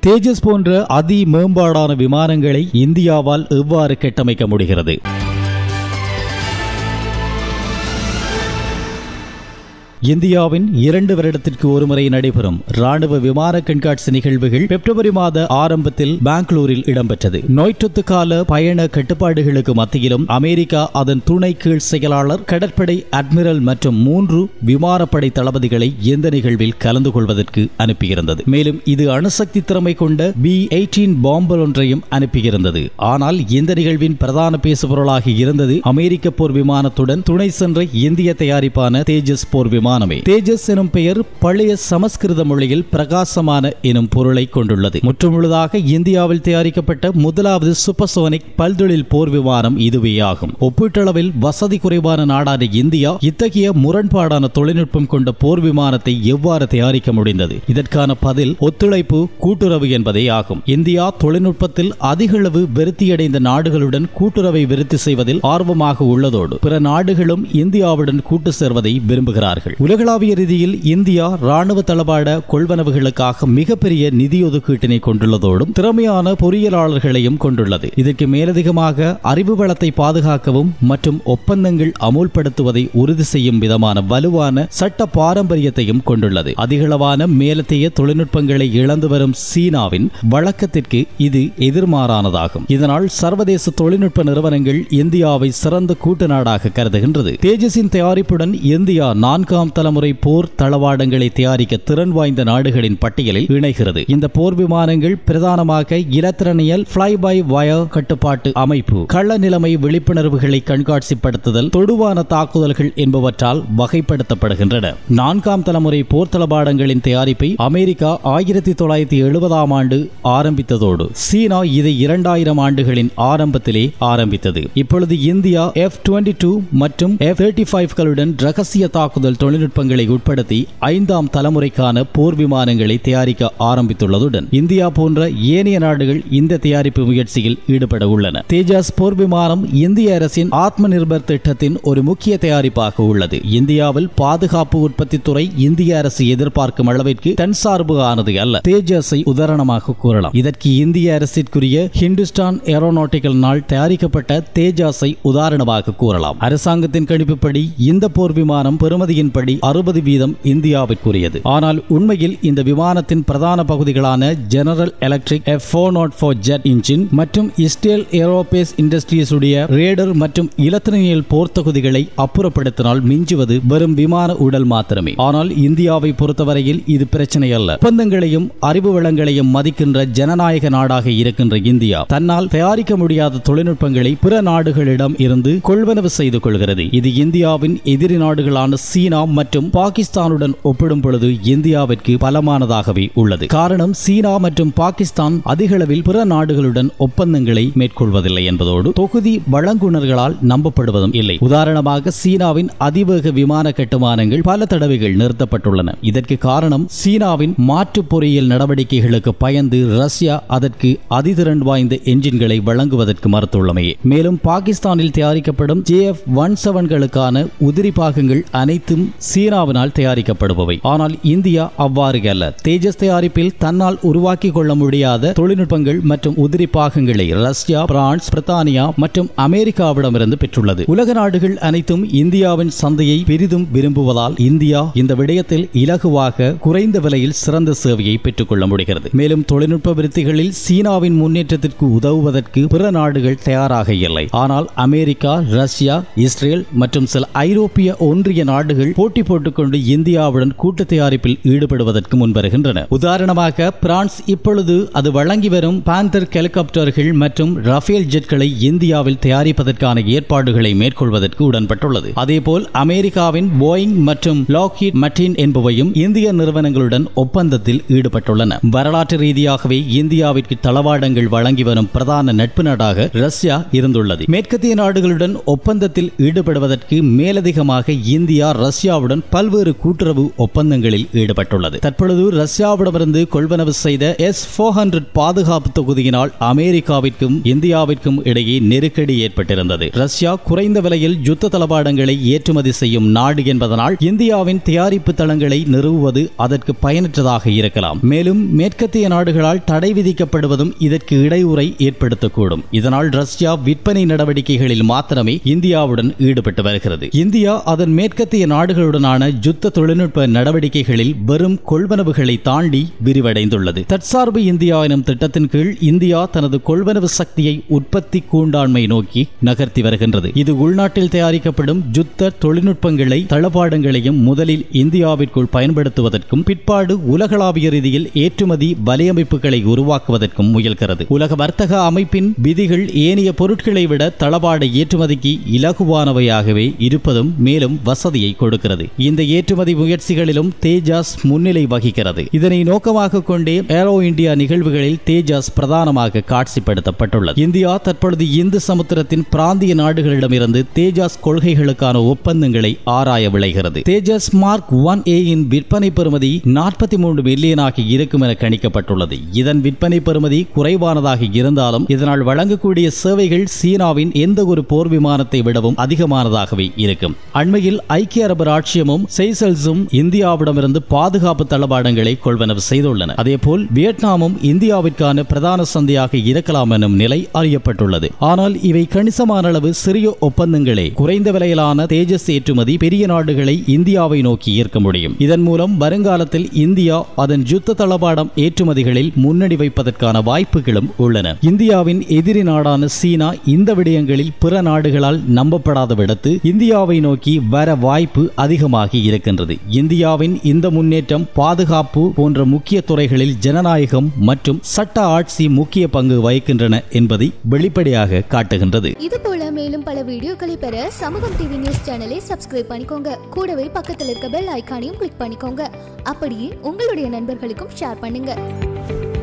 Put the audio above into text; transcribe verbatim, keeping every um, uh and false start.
தேஜஸ் போன்ற அதி மேம்பாடான விமானங்களை இந்தியாவால் எவ்வாறு கட்டமைக்க முடிகிறது? இந்தியாவின் இரண்டு வருடத்திற்கு ஒருமுறை நடைபெறும் ராணுவ விமான கண்காட்சி நிகழ்வுகள் பிப்ரவரி மாத ஆரம்பத்தில் பெங்களூரில் இடம்பெற்றது. நோய்த்தொத்து கால பயண கட்டுப்பாடுகளுக்கு மத்தியிலும் அமெரிக்கா அதன் துணை கீழ் செயலாளர், கடற்படை அட்மிரல் மற்றும் மூன்று விமானப்படை தளபதிகளை இந்த நிகழ்வில் கலந்து கொள்வதற்கு அனுப்பியிருந்தது. மேலும் இது அணுசக்தி திறமை கொண்ட பி எய்டீன் பாம்பர் ஒன்றையும் அனுப்பியிருந்தது. ஆனால் இந்த நிகழ்வின் பிரதான பேசுபொருளாக இருந்தது அமெரிக்க போர் விமானத்துடன் துணை சென்ற இந்திய தயாரிப்பான தேஜஸ் போர் விமானம். தேஜஸ் எனும் பெயர் பழைய சமஸ்கிருத மொழியில் பிரகாசமான எனும் பொருளை கொண்டுள்ளது. முற்றுமுழுதாக இந்தியாவில் தயாரிக்கப்பட்ட முதலாவது சூப்பர்சோனிக் பல்தொழில் போர் விமானம் இதுவே ஆகும். ஒப்பீட்டளவில் வசதி குறைவான நாடான இந்தியா இத்தகைய முரண்பாடான தொழில்நுட்பம் கொண்ட போர் விமானத்தை எவ்வாறு தயாரிக்க முடிந்தது? இதற்கான பதில் ஒத்துழைப்பு, கூட்டுறவு என்பதே ஆகும். இந்தியா தொழில்நுட்பத்தில் அதிகளவு விருத்தியடைந்த நாடுகளுடன் கூட்டுறவை விருத்தி செய்வதில் ஆர்வமாக உள்ளதோடு பிற நாடுகளும் இந்தியாவுடன் கூட்டு சேர்வதை விரும்புகிறார்கள். உலகளாவிய ரீதியில் இந்தியா ராணுவ தளவாட கொள்வனவுகளுக்காக மிகப்பெரிய நிதி ஒதுக்கீட்டினை கொண்டுள்ளதோடும் திறமையான பொறியியலாளர்களையும் கொண்டுள்ளது. இதற்கு மேலதிகமாக அறிவு வளத்தை பாதுகாக்கவும் மற்றும் ஒப்பந்தங்கள் அமுல்படுத்துவதை உறுதி செய்யும் விதமான வலுவான சட்ட பாரம்பரியத்தையும் கொண்டுள்ளது. அதிகளவான மேலத்தைய தொழில்நுட்பங்களை இழந்து வரும் சீனாவின் வழக்கத்திற்கு இது எதிர்மாறானதாகும். இதனால் சர்வதேச தொழில்நுட்ப நிறுவனங்கள் இந்தியாவை சிறந்த கூட்டு நாடாக கருதுகின்றது. தேஜஸின் தயாரிப்புடன் இந்தியா நான்காம் தலைமுறை போர் தளவாடங்களை தயாரிக்க திறன் வாய்ந்த நாடுகளின் பட்டியலில் இணைகிறது. இந்த போர் விமானங்கள் பிரதானமாக இலத்திரனியல் ஃப்ளை பை வயர் கட்டுப்பாட்டு அமைப்பு, கள நிலைமை விழிப்புணர்வுகளை கண்காட்சிப்படுத்துதல், தொடுவான தாக்குதல்கள் என்பவற்றால் வகைப்படுத்தப்படுகின்றன. நான்காம் தலைமுறை போர் தளவாடங்களின் தயாரிப்பை அமெரிக்கா ஆயிரத்தி தொள்ளாயிரத்தி எழுபதாம் ஆண்டு ஆரம்பித்ததோடு சீனா இதை இரண்டாயிரம் ஆண்டுகளின் ஆரம்பத்திலே ஆரம்பித்தது. இப்பொழுது இந்தியா எஃப் டுவெண்ட்டி டூ மற்றும் எஃப் தேர்ட்டி ஃபைவ் களுடன் ரகசிய தாக்குதல் தொழில்நுட்பங்களை உட்படுத்தி ஐந்தாம் தலைமுறைக்கான போர் விமானங்களை தயாரிக்க ஆரம்பித்துள்ளதுடன் இந்தியா போன்ற ஏனைய நாடுகள் இந்த தயாரிப்பு முயற்சியில் ஈடுபட உள்ளன. தேஜஸ் போர் விமானம் இந்திய அரசின் ஆத்ம நிர்பர் திட்டத்தின் ஒரு முக்கிய தயாரிப்பாக உள்ளது. இந்தியாவில் பாதுகாப்பு உற்பத்தி துறை இந்திய அரசு எதிர்பார்க்கும் அளவிற்கு தன்சார்பு ஆனது அல்ல. தேஜஸை உதாரணமாக கூறலாம். இதற்கு இந்திய அரசிற்குரிய ஹிந்துஸ்தான் ஏரோநாட்டிக்கல் நாள் தயாரிக்கப்பட்ட தேஜஸை உதாரணமாக கூறலாம். அரசாங்கத்தின் கணிப்புப்படி இந்த போர் விமானம் பெறுமதியின்படி அறுபது வீதம் இந்தியாவிற்குரியது. ஆனால் உண்மையில் இந்த விமானத்தின் பிரதான பகுதிகளான General Electric F four naught four jet engine மற்றும் இஸ்ரேல் ஏரோஸ்பேஸ் இண்டஸ்ட்ரீஸ் உடைய ரேடர் மற்றும் இலத்திரனியல் போர் தொகுதிகளை அப்புறப்படுத்தினால் மிஞ்சுவது வெறும் விமான உடல் மாத்திரமே. ஆனால் இந்தியாவை பொறுத்தவரையில் இது பிரச்சனை அல்ல. ஒப்பந்தங்களையும் அறிவு வளங்களையும் மதிக்கின்ற ஜனநாயக நாடாக இருக்கின்ற இந்தியா தன்னால் தயாரிக்க முடியாத தொழில்நுட்பங்களை பிற நாடுகளிடம் இருந்து கொள்வனவு செய்து கொள்கிறது. இது இந்தியாவின் எதிரி நாடுகளான சீனா மற்றும் பாகிஸ்தானுடன் ஒப்பிடும் பொழுது இந்தியாவிற்கு பலமானதாகவே உள்ளது. காரணம், சீனா மற்றும் பாகிஸ்தான் அதிகளவில் பிற நாடுகளுடன் ஒப்பந்தங்களை மேற்கொள்வதில்லை என்பதோடு தொகுதி வழங்குனர்களால் நம்பப்படுவதும் இல்லை. உதாரணமாக சீனாவின் அதிவேக விமான கட்டுமானங்கள் பல தடவைகள் நிறுத்தப்பட்டுள்ளன. இதற்கு காரணம், சீனாவின் மாற்று பொறியியல் நடவடிக்கைகளுக்கு பயந்து ரஷ்யா அதற்கு அதிதிறன் வாய்ந்த என்ஜின்களை வழங்குவதற்கு மறுத்துள்ளமையே. மேலும் பாகிஸ்தானில் தயாரிக்கப்படும் ஜே எஃப் ஒன் செவன் களுக்கான உதிரி பாகங்கள் அனைத்தும் சீனாவினால் தயாரிக்கப்படுபவை. ஆனால் இந்தியா அவ்வாறு அல்ல. தேஜஸ் தயாரிப்பில் தன்னால் உருவாக்கி கொள்ள முடியாத தொழில்நுட்பங்கள் மற்றும் உதிரி பாகங்களை ரஷ்யா, பிரான்ஸ், பிரித்தானியா மற்றும் அமெரிக்காவிடமிருந்து பெற்றுள்ளது. உலக நாடுகள் அனைத்தும் இந்தியாவின் சந்தையை பெரிதும் விரும்புவதால் இந்தியா இந்த விடயத்தில் இலகுவாக குறைந்த விலையில் சிறந்த சேவையை பெற்றுக் கொள்ள முடிகிறது. மேலும் தொழில்நுட்ப விருத்திகளில் சீனாவின் முன்னேற்றத்திற்கு உதவுவதற்கு பிற நாடுகள் தயாராக இல்லை. ஆனால் அமெரிக்கா, ரஷ்யா, இஸ்ரேல் மற்றும் சில ஐரோப்பிய ஒன்றிய நாடுகள் போட்டி போட்டுக்கொண்டு இந்தியாவுடன் கூட்டு தயாரிப்பில் ஈடுபடுவதற்கு முன்வருகின்றன. உதாரணமாக பிரான்ஸ் இப்பொழுது அது வழங்கி வரும் பாந்தர் ஹெலிகாப்டர்கள் மற்றும் ரஃபேல் ஜெட்களை இந்தியாவில் தயாரிப்பதற்கான ஏற்பாடுகளை மேற்கொள்வதற்கு உடன்பட்டுள்ளது. அதேபோல் அமெரிக்காவின் போயிங் மற்றும் லாக்ஹீட் மார்டின் என்பவையும் இந்திய நிறுவனங்களுடன் ஒப்பந்தத்தில் ஈடுபட்டுள்ளன. வரலாற்று ரீதியாகவே இந்தியாவிற்கு தளவாடங்கள் வழங்கி வரும் பிரதான நட்பு நாடாக ரஷ்யா இருந்துள்ளது. மேற்கத்திய நாடுகளுடன் ஒப்பந்தத்தில் ஈடுபடுவதற்கு மேலதிகமாக இந்தியா ரஷ்யாவுடன் இந்தியாவுடன் பல்வேறு கூட்டுறவு ஒப்பந்தங்களில் ஈடுபட்டுள்ளது. தற்பொழுது ரஷ்யாவிடமிருந்து கொள்வனவு செய்த எஸ் போர் ஹண்ட்ரட் பாதுகாப்பு தொகுதியினால் அமெரிக்காவிற்கும் இந்தியாவிற்கும் இடையே நெருக்கடி ஏற்பட்டிருந்தது. ரஷ்யா குறைந்த விலையில் யுத்த தளபாடங்களை ஏற்றுமதி செய்யும் நாடு என்பதனால் இந்தியாவின் தயாரிப்பு தளங்களை நிறுவுவது அதற்கு பயனற்றதாக இருக்கலாம். மேலும் மேற்கத்திய நாடுகளால் தடை விதிக்கப்படுவதும் இதற்கு இடையூறை ஏற்படுத்தக்கூடும். இதனால் ரஷ்யா விற்பனை நடவடிக்கைகளில் மாத்திரமே இந்தியாவுடன் ஈடுபட்டு வருகிறது. இந்தியா அதன் மேற்கத்திய நாடுகளுடனான யுத்த தொழில்நுட்ப நடவடிக்கைகளில் வெறும் கொள்வனவுகளை தாண்டி விரிவடைந்துள்ளது. தற்சார்பு இந்தியா எனும் திட்டத்தின் கீழ் இந்தியா தனது கொள்வனவு சக்தியை உற்பத்தி கூண்டாண்மை நோக்கி நகர்த்தி வருகின்றது. இது உள்நாட்டில் தயாரிக்கப்படும் யுத்த தொழில்நுட்பங்களை தளபாடங்களையும் முதலில் இந்தியாவிற்குள் பயன்படுத்துவதற்கும் பிற்பாடு உலகளாவிய ரீதியில் ஏற்றுமதி வலையமைப்புகளை உருவாக்குவதற்கும் முயல்கிறது. உலக வர்த்தக அமைப்பின் விதிகள் ஏனைய பொருட்களை விட தளபாட ஏற்றுமதிக்கு இலகுவானவையாகவே இருப்பதும் மேலும் வசதியை கொடுக்கிறது. இந்த ஏற்றுமதி முயற்சிகளிலும் தேஜாஸ் முன்னிலை வகிக்கிறது. இதனை நோக்கமாக கொண்டே ஏரோ இந்தியா நிகழ்வுகளில் தேஜாஸ் பிரதானமாக காட்சிப்படுத்தப்பட்டுள்ளது. இந்தியா தற்பொழுது இந்து சமுத்திரத்தின் பிராந்திய நாடுகளிடமிருந்து தேஜாஸ் கொள்கைகளுக்கான ஒப்பந்தங்களை ஆராய விளைகிறது. தேஜாஸ் மார்க் ஒன் ஏ இன் விற்பனை பெறுமதி நாற்பத்தி மூன்று மில்லியனாக இருக்கும் என கணிக்கப்பட்டுள்ளது. இதன் விற்பனை பெறுமதி குறைவானதாக இருந்தாலும் இதனால் வழங்கக்கூடிய சேவைகள் சீனாவின் எந்த ஒரு போர் விமானத்தை விடவும் அதிகமானதாகவே இருக்கும். அண்மையில் ஐக்கிய அரபு ராச்சியமும் செய்சல்ஸும் இந்தியாவிடமிருந்து பாதுகாப்பு தளபாடங்களை கொள்வனவு செய்துள்ளன. அதேபோல் வியட்நாமும் இந்தியாவிற்கான பிரதான சந்தையாக இருக்கலாம் எனும் நிலை அறியப்பட்டுள்ளது. ஆனால் இவை கணிசமான அளவு சிறிய ஒப்பந்தங்களே. குறைந்த விலையிலான தேஜஸ் ஏற்றுமதி பெரிய நாடுகளை இந்தியாவை நோக்கி ஈர்க்க முடியும். இதன் மூலம் வருங்காலத்தில் இந்தியா அதன் யுத்த தளபாடம் ஏற்றுமதிகளில் முன்னணி வைப்பதற்கான வாய்ப்புகளும் உள்ளன. இந்தியாவின் எதிரி நாடான சீனா இந்த விடயங்களில் பிற நாடுகளால் நம்பப்படாத விடத்து இந்தியாவை நோக்கி வர வாய்ப்பு அதிகமாகி இருக்கின்றது. இந்தியாவின் இந்த முன்னேற்றம் பாதுகாப்பு போன்ற முக்கிய துறைகளில் ஜனநாயகம் மற்றும் சட்ட ஆட்சி முக்கிய பங்கு வகிக்கின்றன என்பதை வெளிப்படையாக காட்டுகின்றது. இதுபோல மேலும் பல வீடியோக்களை பெற சமூகம் டிவி நியூஸ் சேனலை சப்ஸ்கிரைப் பண்ணிக்கோங்க. கூடவே பக்கத்தில் இருக்க பெல் ஐகானையும் கிளிக் பண்ணிக்கோங்க. அப்படியே உங்களுடைய நண்பர்களுக்கும் ஷேர் பண்ணுங்க.